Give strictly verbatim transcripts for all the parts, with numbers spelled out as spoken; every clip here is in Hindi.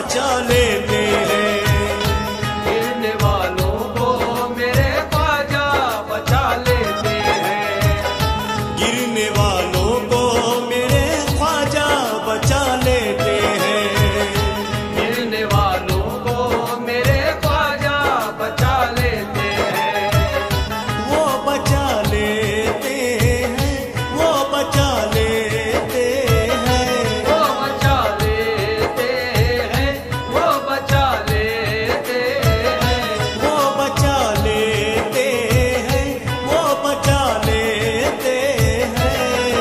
बचा लेते हैं। गिरने वालों को मेरे ख्वाजा बचा लेते हैं। गिरने वालों को मेरे ख्वाजा बचा लेते हैं। गिरने वालों को मेरे ख्वाजा बचा लेते हैं। वो बचा लेते हैं, वो बचा लेते हैं। वो बचा लेते हैं, वो बचा लेते हैं। वो बचा लेते हैं, वो बचा लेते हैं।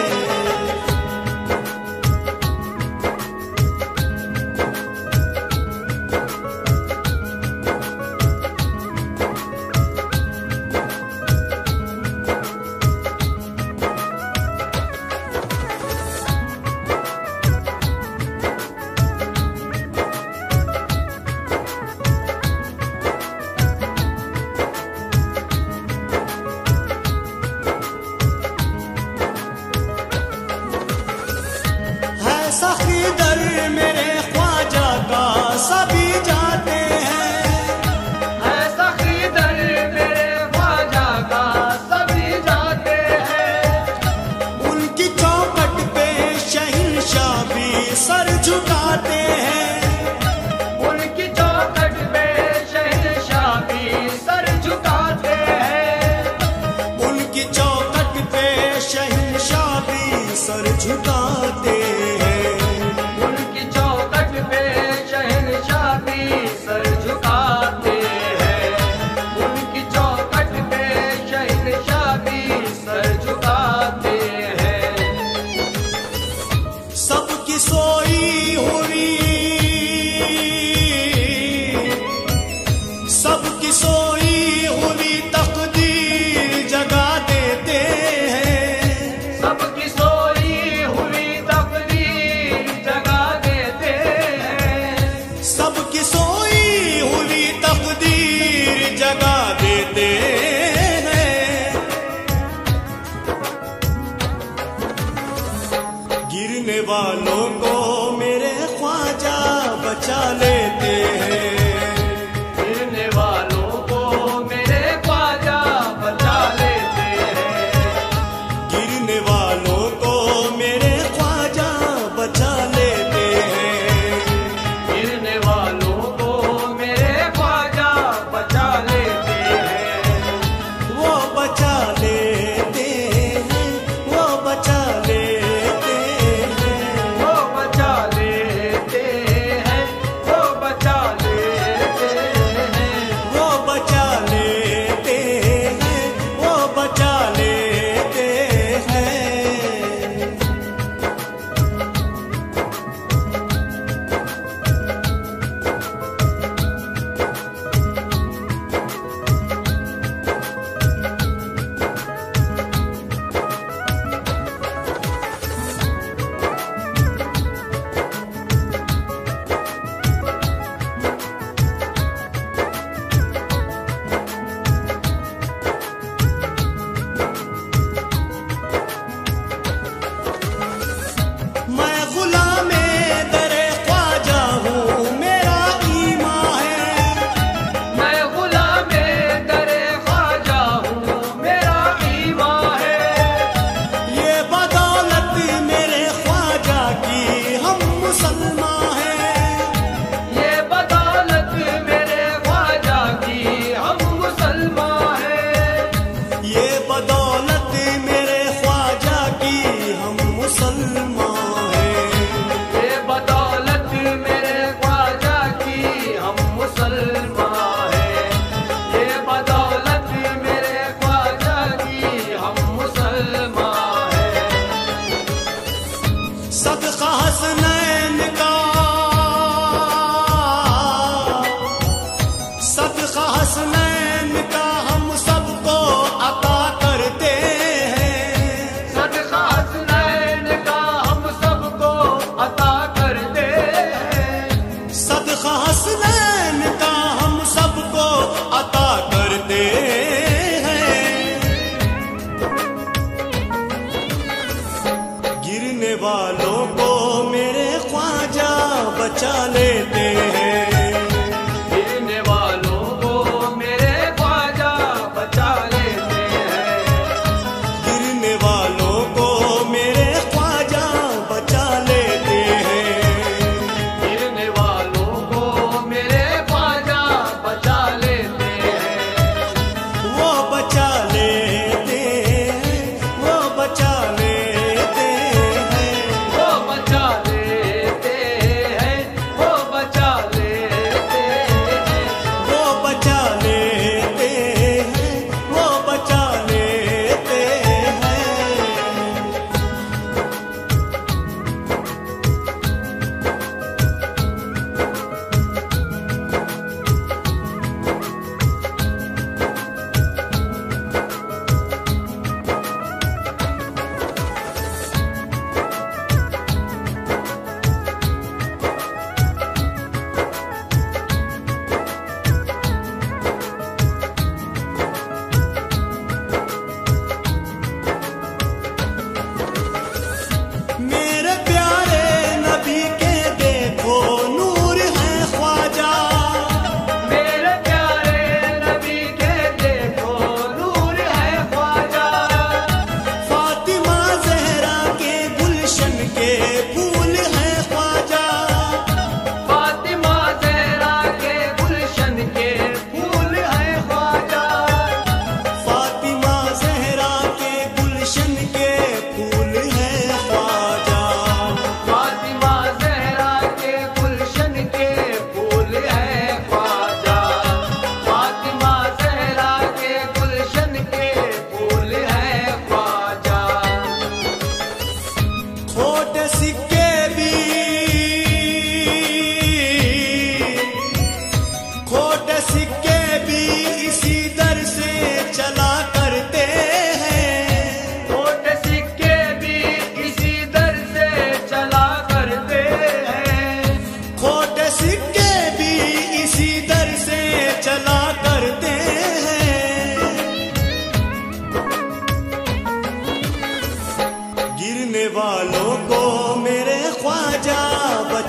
है सखी दर मेरे ख्वाजा का सभी जाते हैं। है सखी दर मेरे ख्वाजा का सभी जाते हैं। उनकी चौखट पे शहंशाह भी सर झुकाते हैं। उनकी चौखट पे शहंशाह भी सर झुकाते हैं। उनकी चौखट पे शहंशाह भी सर झुकाते हैं। उनकी चौखट पे शहंशाह भी सर झुकाते हैं। उनकी चौखट पे शहंशाह भी सर झुकाते हैं। सबकी सोई हुई, सबकी सोई हुई तकदीर जगा देते हैं। सबकी सोई हुई तकदीर जगा देते हैं। सबकी सोई हुई तकदीर जगा देते हैं। गिरने वालों को मेरे ख्वाजा बचा लेते हैं। गिरने वालों को मेरे ख्वाजा बचा लेते हैं। गिरने वालों को मेरे ख्वाजा बचा लेते हैं। गिरने वालों को मेरे ख्वाजा बचा लेते हैं। वो बचा लेते हैं, वो बचा लेते हैं। वो बचा लेते हैं, वो बचा लेते हैं। वो बचा लेते हैं, वो बचा लेते हैं। मैं गुलामे दरे ख्वाजा हूँ, मेरा ईमान है। मैं गुलामे दरे ख्वाजा हूँ, मेरा ईमान है। ये बदौलत मेरे ख्वाजा की हम मुसलमान हैं। ये बदौलत मेरे ख्वाजा की हम मुसलमान हैं। ये बदौलत मेरे ख्वाजा की हम मुसलमान हैं। ये बदौलत मेरे ख्वाजा की हम मुसलमान हैं। ये बदौलत मेरे ख्वाजा की हम मुसलमान हैं। सदका हसनैन का, सदका हसनैन का हम सबको अता करते हैं। सदका हसनैन का हम सबको अता करते हैं। सदका हसनैन का हम सबको अता करते हैं। गिरने वालों को मेरे ख्वाजा बचा लेते हैं।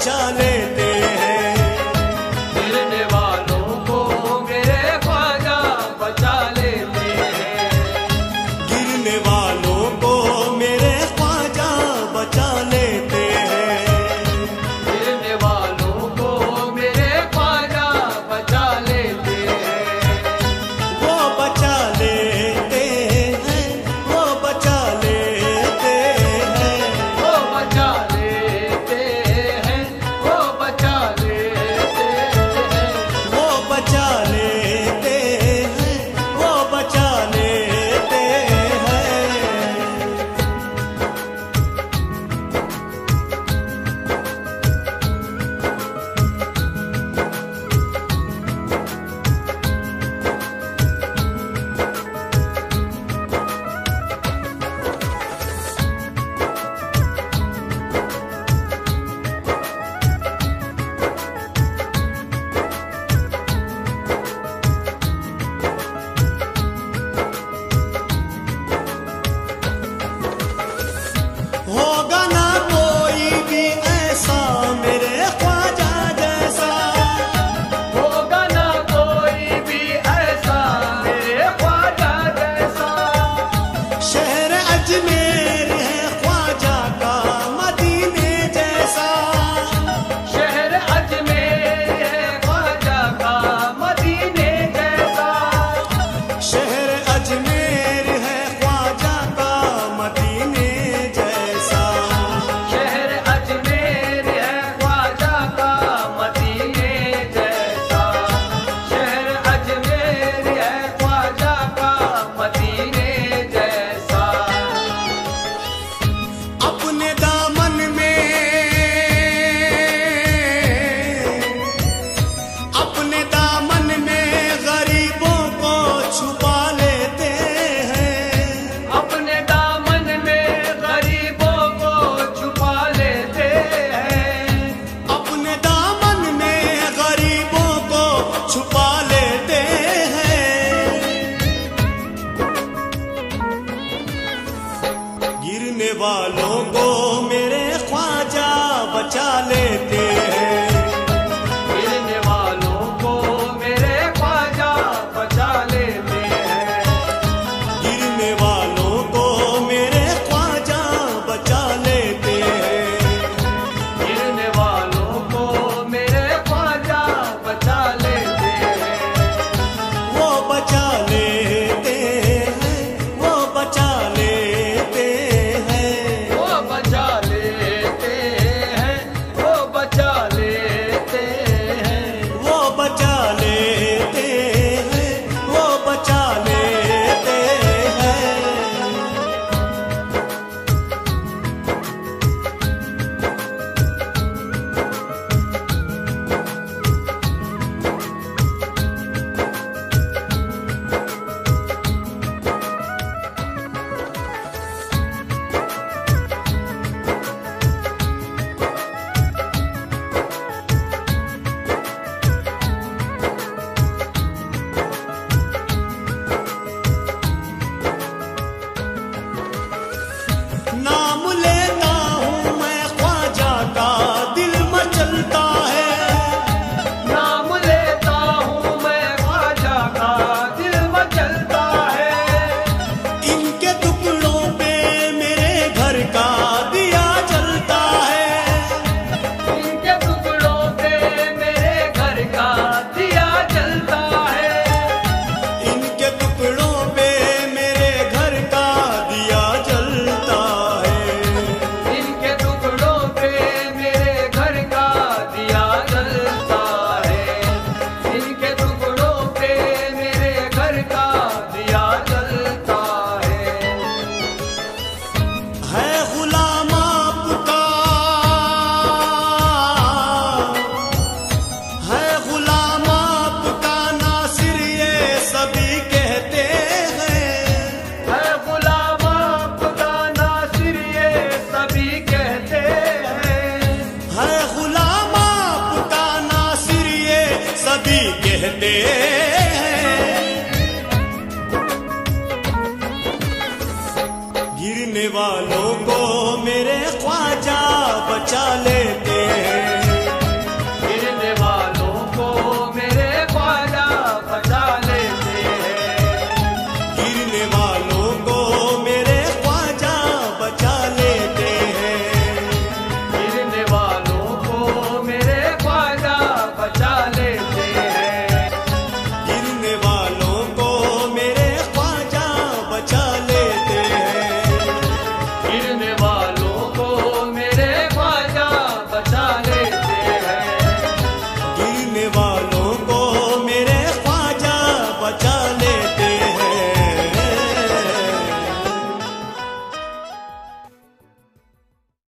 चाले